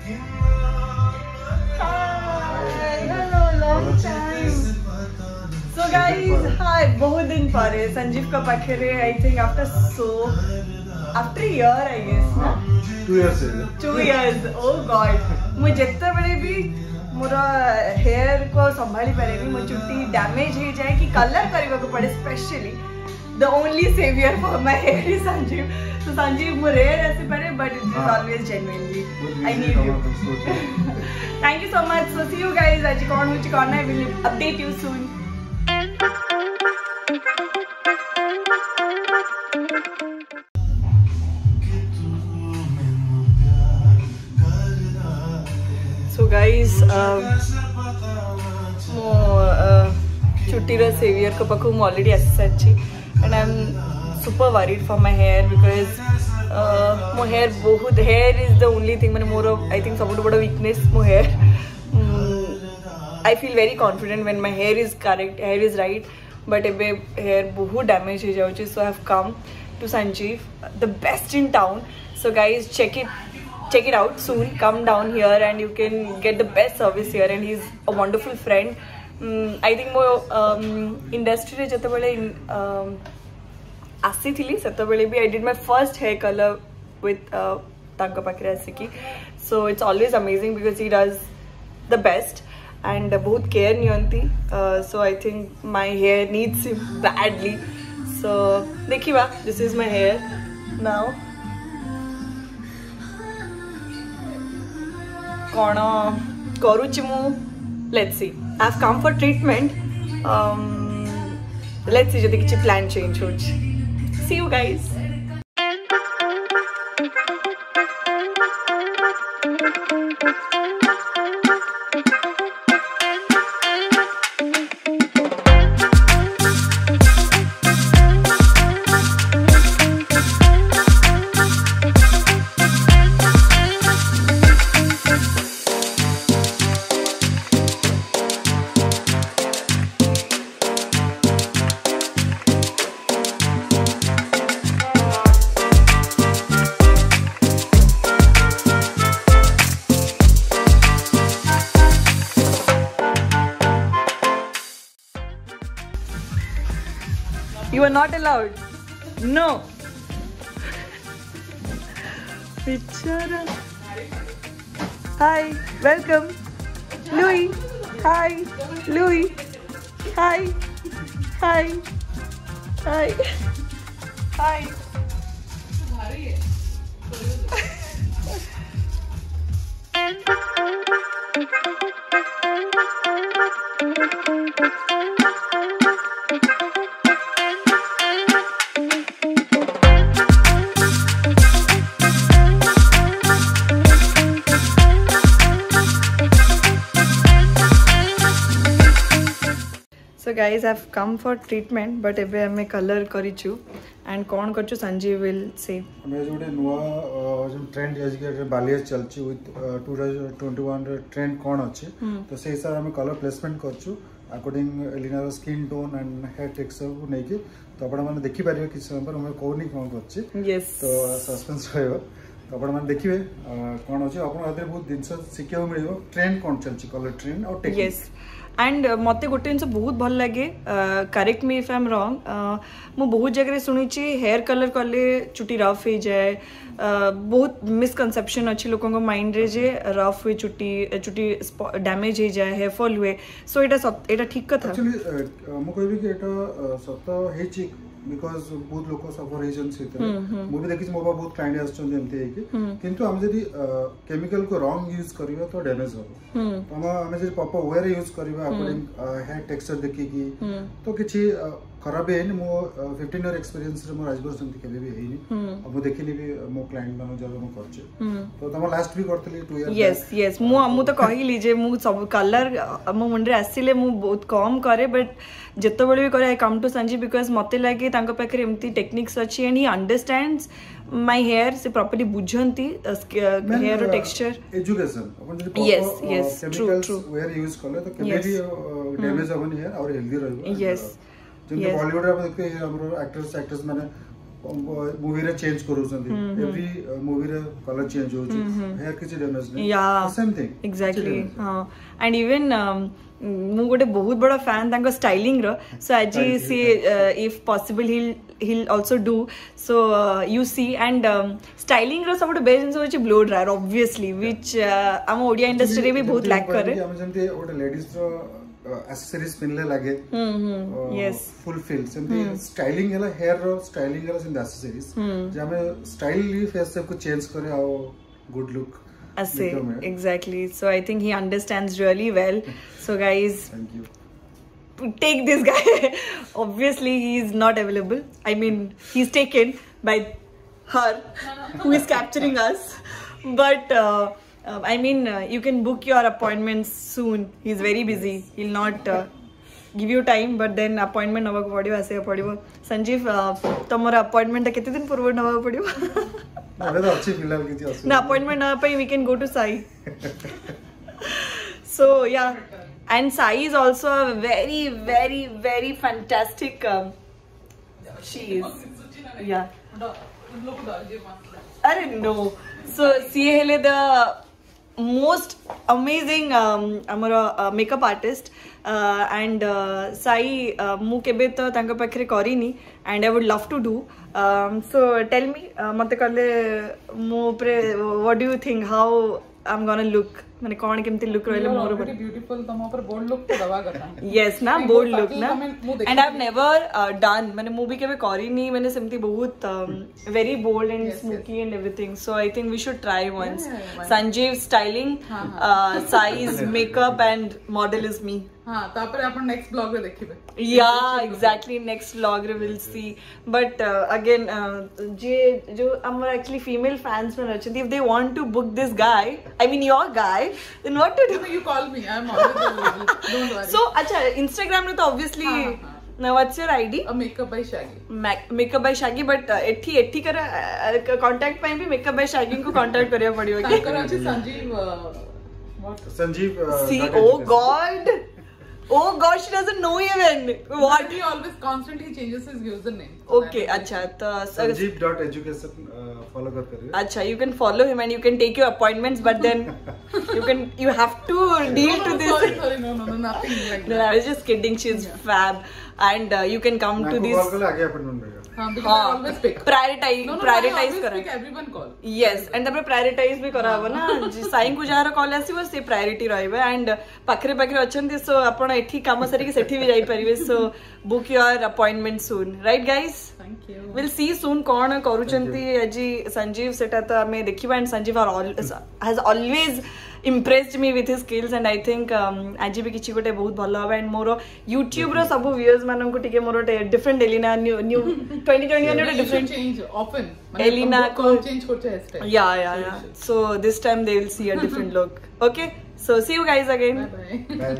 Hello, long time. So guys, hi. बहुत दिन पर संजीव का पाखरे I think after a year I guess ना. 2 years. 2 years. Oh God. मुझे जितना बड़े भी मोरा हेयर को संभाली पारेनी मो चुट्टी डैमेज हो जाए कि कलर करने को पड़े specially the only savior for my hair is Sanjeev. So Sanjeev mo rare ऐसे पारे but it is always genuinely I need you. Thank you so much. So see you guys. आज कौन मुझे कौन है will update you soon. So guys, mo chutira savior ko pakku mo already assachi and I'm super worried for my hair because mo hair is the only thing mane more I think sabutu bada weakness mo hair. I feel very confident when my hair is correct, hair is right, but ebe hair bahut damage ho jauchi, so I have come to Sanjeev, the best in town. So guys, check it out soon. Come down here and you can get the best service here, and he's a wonderful friend. I think mo industry re jete bale asi thili sete bale bi I did my first hair color with tanka pakre asiki, so it's always amazing because he does the best and bahut care niyanti, so I think my hair needs him badly. So dekhiba, this is my hair now. Kona karuchi mu, let's see. I've come for treatment. Let's see jodi kichi plan change hochi. See you guys. You are not allowed. No. Bichara. Hi. Welcome. Louis. Hi. Louis. Hi. Hi. Hi. Hi. So guys, I've come for treatment, but ebe ame color karichu and kon karchu Sanjeev will say. हमें जो नुआ जो trend आज बालियास चलची with 2021 trend कौन अच्छे तो से हिसाब हमें कलर प्लेसमेंट करछु अकॉर्डिंग एलिनार skin tone and hair texture को नेकी तो आपण माने देखि पारियो कि समय पर हमें कोनी कोन करछि. Yes. तो सस्पेंस रहयो तो आपण माने देखिबे कोन अछि आपण हाथे बहुत दिन से सिखियो मिलियो ट्रेंड कोन चलची कलर ट्रेंड और टेक्निक. Yes. एंड मत गोटे जिन बहुत भल लगे, correct me if I am wrong, मु बहुत जगह शुणी हेयर कलर कले चुटी रफ हो जाए, बहुत मिसकनसेप्शन अच्छे लोकों माइंड रे जे रफ हुए चुटी डैमेज हो जाए, हेयर फॉल हुए, सो एटा ठीक कथा एक्चुअली मु कहबी कि एटा सत हेची बिकॉज बहुत लोक सफर हेजन से मु भी देखि मोबा बहुत क्लाइंट आछन जेमते कि किंतु हम जदी केमिकल को रॉन्ग यूज करियो तो डैमेज हो, तो हम जदी प्रॉपर वेयर यूज करियो अकॉर्डिंग हेयर टेक्सचर देखि कि तो किछि खराब है मो 15 इयर एक्सपीरियंस रे मो राजबर संति केबे भी हेनी अब मु देखिली भी मो क्लाइंट मानो जब मु करछे तो तम लास्ट भी करतली 2 इयर. यस यस मु तो कहिली जे मु सब कलर मो मुंडे आसीले मु बहुत कम करे, बट जत्तो बळे भी करे I come to Sanjeev because मते लागे तांको पाखरे एम्ति टेक्निक्स अछि and he understands my hair से प्रॉपर्ली बुझंती हेयर टेक्सचर एजुकेशन अपन जदी प्रॉपर केमिकल्स वेयर यूज करले तो केबे भी डैमेज होबनी हेयर और हेल्दी रहबो. यस जिन बॉलीवुड रे देखते हमरो एक्टर्स माने मूवी रे चेंज करूछंती एवरी मूवी रे कलर चेंज होची हेयर किछि डैमेज नै सेम थिंग एग्जैक्टली हां एंड इवन मु गोटे बहुत बड़ा फैन तांको स्टाइलिंग रो सो आज see if possible he'll also do so you see and styling रो सब बेस्ट जिंस होची ब्लो ड्रायर ऑब्वियसली व्हिच हम ओडिया इंडस्ट्री रे भी बहुत लैक करे हम जंती ओटे लेडीज रो एक्सेसरीज पिनले लागे यस फुलफिल सेमती स्टाइलिंग हला हेयर रो स्टाइलिंग हला सेम एक्सेसरीज जे हमें स्टाइल फेस सब को चेंज करे आओ गुड लुक ऐसे exactly so I think he understands really well so guys thank you take this guy obviously he is not available I mean he's taken by her who is capturing us but I mean you can book your appointments soon he's very busy he'll not give you time but then appointment nava ko padibo ase padibo Sanjeev tomara appointment kete din purva nava padibo अरे तो अच्छी फिलहाल की थी ना appointment ना पाई we can go to Sai so yeah and Sai is also a very very very fantastic she is yeah I don't know so she hele the most amazing amara makeup artist and Sai mu kebe to tanka pakhre karini and I would love to do so tell me mate kale mo pre what do you think how I'm gonna look माने कौन केमती look रहले मोर बड़ी beautiful तम ऊपर bold look तो दवा करता यस ना बोल्ड लुक ना and I have never done माने मूवी केबे करी नी माने सेमती बहुत very bold and smoky and everything so I think we should try once Sanjeev styling size makeup and model is me हां तापर अपन नेक्स्ट ब्लॉग रे देखिबे या एग्जैक्टली नेक्स्ट व्लॉग रे विल सी बट अगेन जे जो हमर एक्चुअली फीमेल फैंस में रहछथि if they want to book this guy I mean your guy then what to do you call me I'm always available don't worry so acha Instagram ne to obviously now what's your ID makeup by Shaggy but ethi kara contact pai bhi makeup by Shaggy ko contact kariya padibo ki kara achi Sanjeev what Sanjeev see oh gosh she doesn't know even what he always constantly changes his username okay acha to sanjeev.education follow kar kariye acha you can follow him and you can take your appointments but then you have to deal to this sorry no nothing like that no I was just kidding she's fab and you can come to this call kale aage appointment lega हां because I always pick prioritize करा everyone call yes and तबरे prioritize भी करा हबो ना sign को jar call आसीबो से priority रहबे एंड पाखरे पाखरे अछंती सो आपण एठी काम सरी के सेठी भी जाई परिबे so book your appointment soon right guys thank you will see soon कोन करूचंती अजी संजीव सेटा तो हमें देखिबा and Sanjeev has always impressed me with his skills and I think आज भी किछि गोटे बहुत भलो हबे एंड मोर YouTube रो सब व्यूअर्स मानन को टिके मोर डिफरेंट एलिना न्यू 2021 ने डिफरेंट चेंज ऑफन एलिना को चेंज करते हेयर स्टाइल या so this time they will see a different look okay so see you guys again bye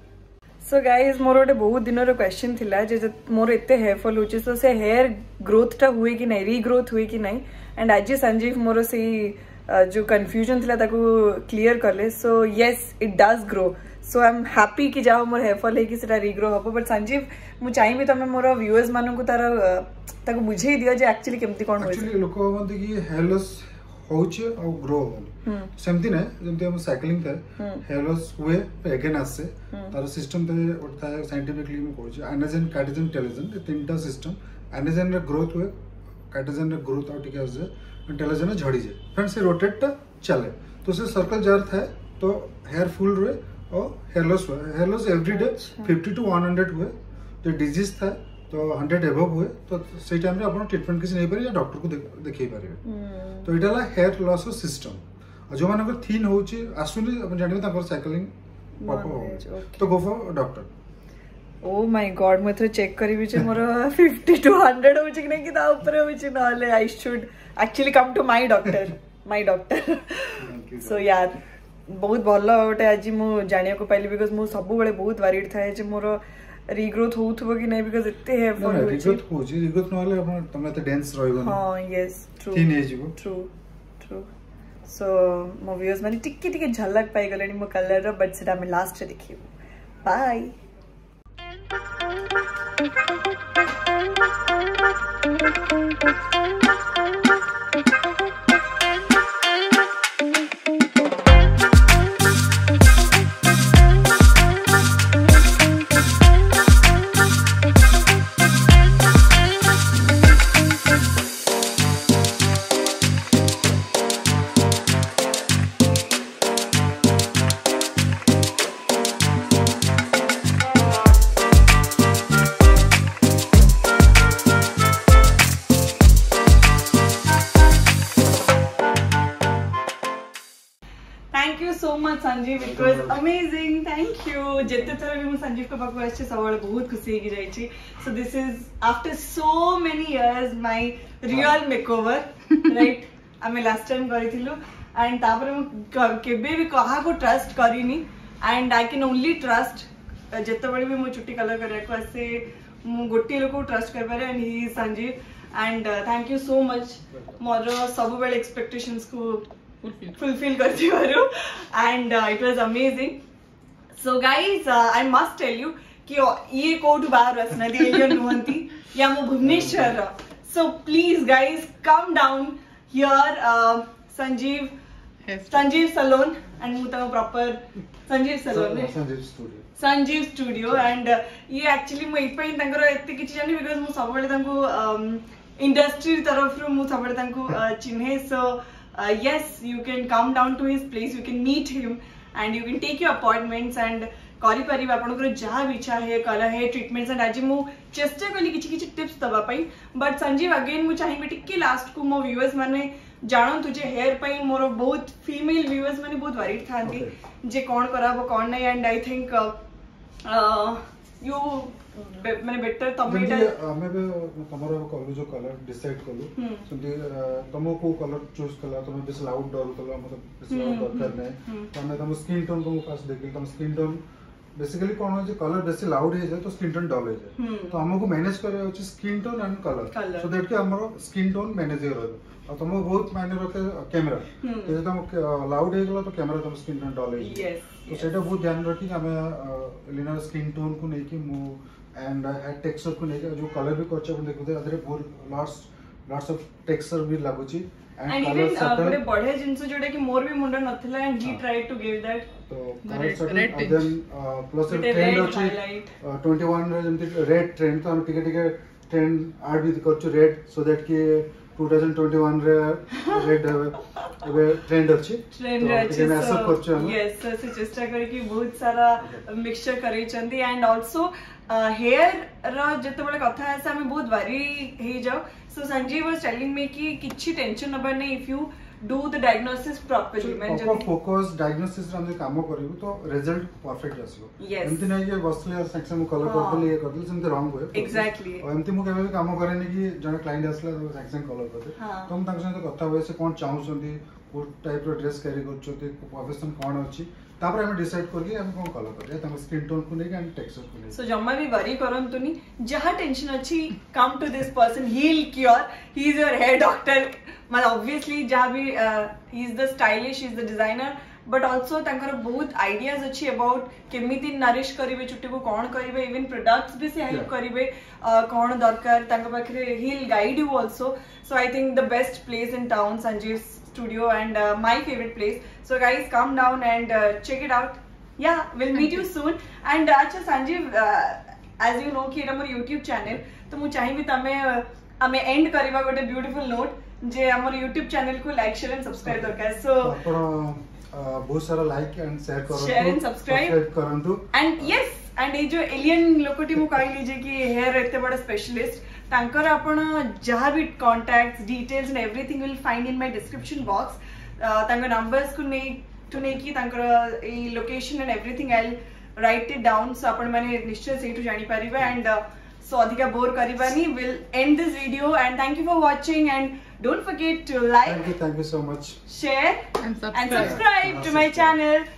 so guys मोर गोटे बहुत दिन रो क्वेश्चन थिला जे मोर एते हेयर फॉल होची सो से हेयर ग्रोथ टा हुए कि नहीं रीग्रोथ हुए कि नहीं एंड आज संजीव मोर से जो कंफ्यूजन थिला ताको क्लियर करले so yes it does grow so I am happy कि जाओ मोर हेयर फॉल है कि सेटा रीग्रो हबो बट संजीव मु चाहिबे तमे मोर व्यूअर्स मानन को ताको बुझेई दियो जे एक्चुअली केमती कोन होय एक्चुअली लोक म्हणते कि हेयर लॉस होचे और ग्रो होल सेमती नै जेमती हम साइक्लिंग करे हेयर लॉस हुए अगेन आसे तार सिस्टम पे उठता है साइंटिफिकली में कहू छै एनाजन कार्टिजन टेलोजन ये तीनटा सिस्टम एनाजन रे ग्रोथ हुए कार्टिजन रे ग्रोथ आउट के आसे टेलोजन झड़ी जाए फ्रेंड से रोटेट चले तो से सर्कल जार था तो हेयर फुल रुए और hair loss every day 50 to 100 हुए जो डिजीज था तो 100 एबव हुए तो सही टाइम रे अपन ट्रीटमेंट किसी नहीं पारे या डॉक्टर को देखै पारे तो इटाला हेयर लॉस सिस्टम जो मानक थिन होची आसुनी अपन जानिबे ताकर साइक्लिंग पापा तो go for doctor oh my god मैं तो चेक करी जे मोर 50 to 100 होची कि नहीं कि ता ऊपर होची नले I should actually come to my doctor so यार बहुत भलो ओटे आज मु जानिया को पाइली बिकॉज़ मु सब बेले बहुत वरीड थाए जे मोर रीग्रोथ होथबो कि नहीं बिकॉज़ इत्ते है फॉर रीग्रोथ नले अपन तमे त डांस रहइबो ना हां yes true then as go true so मो व्यूअर्स माने टिके झलक पाई गलेनी मो कलर रो बट सेटा में लास्ट रे देखियो bye Thank you so much Sanjeev, it was amazing. Thank you. जितने थर भी संजीव के पास अच्छे सवाल बहुत खुशी की जाई छी. So this is after so many years my real makeover, right? आमे last time करिथिलु and तापर हम केबे भी कहा को trust करिनी and I can only trust जितने बड़े भी मु चुट्टी कलर करे को ऐसे मु गोटी लोग को trust कर पारे and he is Sanjeev and thank you so much. मोर सब बेले expectations को fulfill करती वारू and it was amazing. So guys, I must tell you कि ये कोड बाहर रसना दी एलियन नुहंती या मो Bhubaneswar. So please guys come down here, Sanjeev Salon and मु तको proper Sanjeev Salon Sanjeev Studio and ये actually मु इपई तंकर एते किछि जानि because मु सब बेले तंको इंडस्ट्री तरफ रु मु सब बेले तंको चिन्हे. So yes, you can come down to his place, you can meet him and you can take your appointments and करि परिबा आपनकर जहा भी इच्छा है कलर है ट्रीटमेंट्स एंड आज मु चेष्टा कली किछि टिप्स दबा पई. बट संजीव अगेन मु चाहिबे टिके लास्ट को मो व्यूअर्स माने जानो तुझे हेयर पई मोर बहुत फीमेल व्यूअर्स माने बहुत वरीड थांती जे कोन कराबो कोन नै एंड आई थिंक यू माने बेटर तमेटा हमें भी तमरो कलर जो कलर डिसाइड कलु सुंदी तमो को कलर चूज कला तमे बेस लाउड डर कला मतलब बेस लाउड दरकार नै तमे तम स्किन टोन को फास्ट देखि तम स्किन टोन बेसिकली कोन हो जे कलर बेसी लाउड हे जाय तो स्किन टोन डल हे जाय तो हमको मैनेज करे होची skin tone and colour so that कि हमरो स्किन टोन मैनेज हो रहबो और तमो बहुत मायने रखे कैमरा तो तम लाउड हे गलो तो कैमरा तम स्किन टोन डल हे यस तो सेटा बहुत ध्यान रखी हमें एलिना स्किन टोन को नै कि मु एंड हेड टेक्सचर को नै जो कलर भी करछ अपन देखु अदरे बहुत लॉट्स ऑफ टेक्सचर भी लागुची एंड इवन बड़े बढ़िया जिंस जोडे कि मोर भी मुंडा नथिला and he tried to give that तो कलर सटन देन प्लस ट्रेंड अछि 21 रे जंती रेड ट्रेंड तो हम टिके ट्रेंड ऐड भी करछु रेड सो दैट कि 2021 रे रेड एबे ट्रेंड अछि तो ऐसा करछु हम यस सो चेष्टा करी कि बहुत सारा मिक्सचर करै चंदी एंड आल्सो हेयर रा जते बळे कथा है से हम बहुत वरी हे जाओ. So Sanjeev was telling me कि किछि टेंशन नबा नै if you do the diagnosis properly मैं जब फोकस डायग्नोसिस रे हम काम करिवो तो रिजल्ट परफेक्ट आसीबो. एमति नै कि बसले सेक्शन में कलर कर देले ये कर देले सेमति रॉन्ग होय एग्जैक्टली और एमति मु केबे भी काम करे नै कि जने क्लाइंट आसला तो सेक्शन कलर कर दे तो हम तांक संग कथा होय से कोन चाहू छथि को टाइप रो ड्रेस कैरी कर छथि प्रोफेशन कोन अछि तापर हम डिसाइड करके हम कोन कलर करे तम स्किन टोन को नै एंड टेक्सचर को नै. सो जम्मा भी वरी करंतुनी जहा टेंशन अछि come to this person he will cure. He is your hair doctor मतलब ऑब्वियसली जहा भी he is the stylish he is the designer but also तंकर बहुत आइडियाज अछि अबाउट केमिति नरिश करिवे चुट्टी को कोन करिवे इवन प्रोडक्ट्स भी से हेल्प करिवे कोन दरकार तंक पाखरे he will guide you also. So I think the best place in town Sanjeev studio and my favorite place. So guys come down and check it out. Yeah, we'll meet you soon. And acha Sanjeev, as you know कि एटा मोर YouTube channel तो मु चाहि भी तमे हमें and करबा गोटे beautiful note जे हमर YouTube channel को लाइक शेयर एंड सब्सक्राइब दरकार. सो बहुत सारा लाइक एंड शेयर करो शेयर एंड सब्सक्राइब करंतु एंड यस एंड ए जो एलियन लोकोटी मु कहली जे कि हेयर एते बड़ा स्पेशलिस्ट तांकर आपण जहा भी contacts details and everything will find in my description box. तांकर नंबर्स को नै टू नै कि तांकर a location and everything I will write it down. So आपण माने निश्चय सेठु जानि परिबा एंड सो अधिका बोर करबानी. Will end this video and thank you for watching and don't forget to like thank you so much share and subscribe to my channel.